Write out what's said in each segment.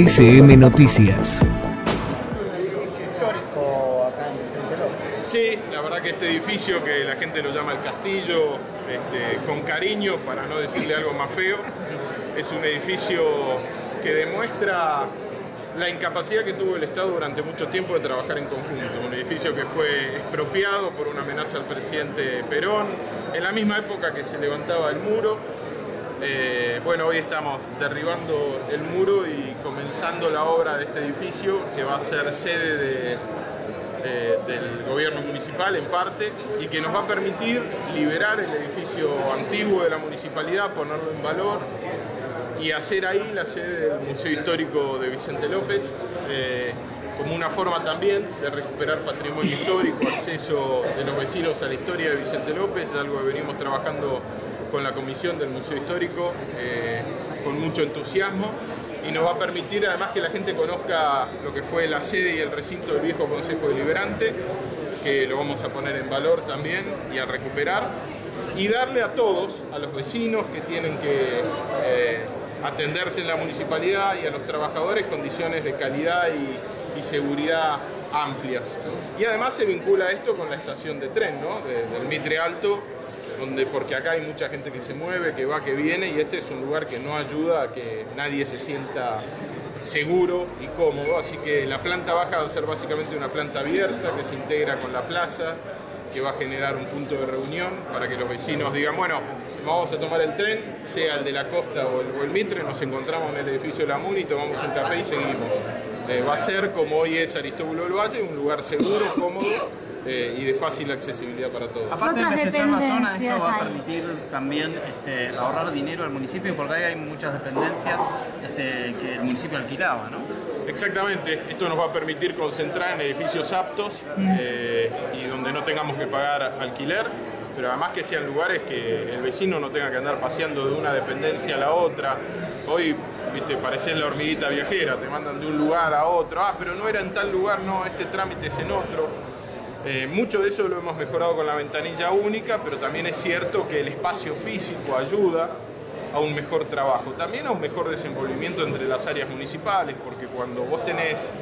SM Noticias. Edificio histórico acá en Vicente López. Sí, la verdad que este edificio, que la gente lo llama el castillo, con cariño, para no decirle algo más feo, es un edificio que demuestra la incapacidad que tuvo el Estado durante mucho tiempo de trabajar en conjunto. Un edificio que fue expropiado por una amenaza al presidente Perón, en la misma época que se levantaba el muro. Bueno, hoy estamos derribando el muro y comenzando la obra de este edificio, que va a ser sede del gobierno municipal en parte, y que nos va a permitir liberar el edificio antiguo de la municipalidad, ponerlo en valor y hacer ahí la sede del Museo Histórico de Vicente López, como una forma también de recuperar patrimonio histórico, acceso de los vecinos a la historia de Vicente López. Es algo que venimos trabajando con la comisión del Museo Histórico con mucho entusiasmo, y nos va a permitir además que la gente conozca lo que fue la sede y el recinto del viejo Consejo Deliberante, que lo vamos a poner en valor también y a recuperar, y darle a todos, a los vecinos que tienen que atenderse en la municipalidad, y a los trabajadores, condiciones de calidad y seguridad amplias. Y además se vincula esto con la estación de tren, ¿no? Del Mitre Alto, porque acá hay mucha gente que se mueve, que va, que viene, y este es un lugar que no ayuda a que nadie se sienta seguro y cómodo. Así que la planta baja va a ser básicamente una planta abierta que se integra con la plaza, que va a generar un punto de reunión para que los vecinos digan, bueno, vamos a tomar el tren, sea el de la costa o el Mitre, nos encontramos en el edificio de la MUNI, tomamos un café y seguimos. Va a ser, como hoy es Aristóbulo del Valle, un lugar seguro, cómodo, y de fácil accesibilidad para todos. Aparte de embellecer la zona, esto va a permitir también ahorrar dinero al municipio, porque ahí hay muchas dependencias que el municipio alquilaba, ¿no? Exactamente, esto nos va a permitir concentrar en edificios aptos y donde no tengamos que pagar alquiler, pero además que sean lugares que el vecino no tenga que andar paseando de una dependencia a la otra. Hoy, viste, parecés la hormiguita viajera, te mandan de un lugar a otro, pero no era en tal lugar, no, este trámite es en otro. Mucho de eso lo hemos mejorado con la ventanilla única, pero también es cierto que el espacio físico ayuda a un mejor trabajo, también a un mejor desenvolvimiento entre las áreas municipales, porque cuando vos tenés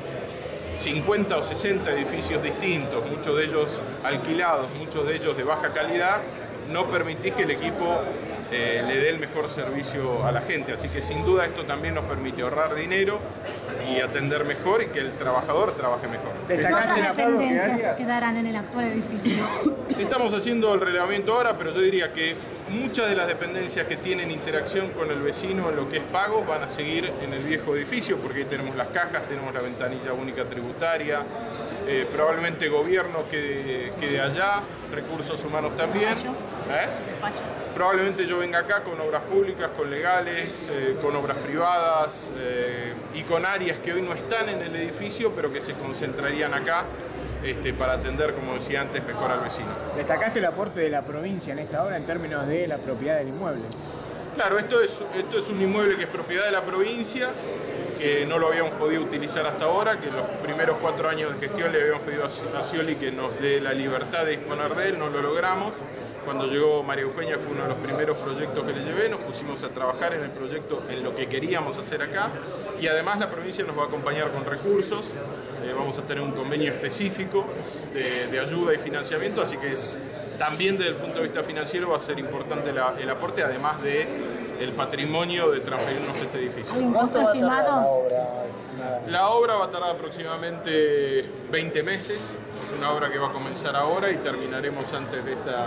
50 o 60 edificios distintos, muchos de ellos alquilados, muchos de ellos de baja calidad, no permitís que el equipo le dé el mejor servicio a la gente. Así que sin duda esto también nos permite ahorrar dinero y atender mejor, y que el trabajador trabaje mejor. ¿Qué otras dependencias quedarán en el actual edificio? Estamos haciendo el relevamiento ahora, pero yo diría que muchas de las dependencias que tienen interacción con el vecino en lo que es pagos van a seguir en el viejo edificio, porque ahí tenemos las cajas, tenemos la ventanilla única tributaria, probablemente gobierno quede allá, recursos humanos también. Probablemente yo venga acá con obras públicas, con legales, con obras privadas y con áreas que hoy no están en el edificio, pero que se concentrarían acá para atender, como decía antes, mejor al vecino. Destacaste el aporte de la provincia en esta obra en términos de la propiedad del inmueble. Claro, esto es un inmueble que es propiedad de la provincia, que no lo habíamos podido utilizar hasta ahora, que en los primeros 4 años de gestión le habíamos pedido a Scioli que nos dé la libertad de disponer de él, no lo logramos. Cuando llegó María Eugenia fue uno de los primeros proyectos que le llevé, nos pusimos a trabajar en el proyecto, en lo que queríamos hacer acá, y además la provincia nos va a acompañar con recursos, vamos a tener un convenio específico de ayuda y financiamiento, así que también desde el punto de vista financiero va a ser importante el aporte, además del patrimonio de transferirnos este edificio. ¿Hay un costo estimado? La obra va a tardar aproximadamente 20 meses, es una obra que va a comenzar ahora y terminaremos antes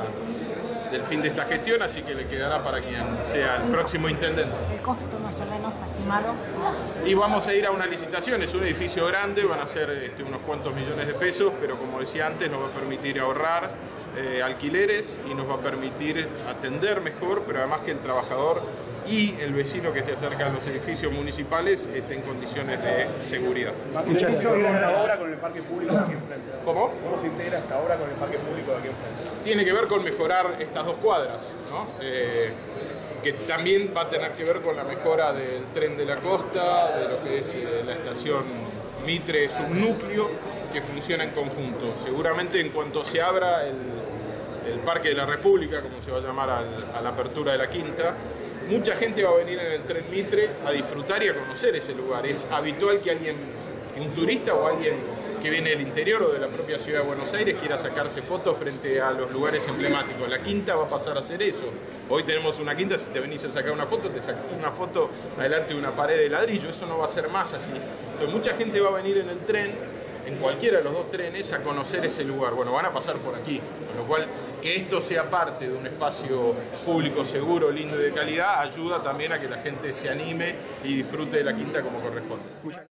del fin de esta gestión, así que le quedará para quien sea el próximo intendente. ¿El costo más o menos estimado? Y vamos a ir a una licitación, es un edificio grande, van a ser unos cuantos millones de pesos, pero como decía antes, nos va a permitir ahorrar alquileres y nos va a permitir atender mejor, pero además que el trabajador y el vecino que se acerca a los edificios municipales esté en condiciones de seguridad. ¿Se integra esta obra con el parque público de aquí enfrente? ¿Cómo? ¿Cómo se integra esta obra con el parque público de aquí enfrente? Tiene que ver con mejorar estas 2 cuadras, ¿no? Que también va a tener que ver con la mejora del tren de la costa, de lo que es la estación Mitre subnúcleo, que funciona en conjunto. Seguramente en cuanto se abra el Parque de la República, como se va a llamar a la apertura de la quinta. Mucha gente va a venir en el tren Mitre a disfrutar y a conocer ese lugar. Es habitual que un turista o alguien que viene del interior o de la propia ciudad de Buenos Aires quiera sacarse fotos frente a los lugares emblemáticos. La quinta va a pasar a ser eso. Hoy tenemos una quinta, si te venís a sacar una foto, te sacas una foto adelante de una pared de ladrillo. Eso no va a ser más así. Entonces, mucha gente va a venir en el tren, en cualquiera de los dos trenes, a conocer ese lugar. Bueno, van a pasar por aquí, con lo cual que esto sea parte de un espacio público seguro, lindo y de calidad, ayuda también a que la gente se anime y disfrute de la quinta como corresponde.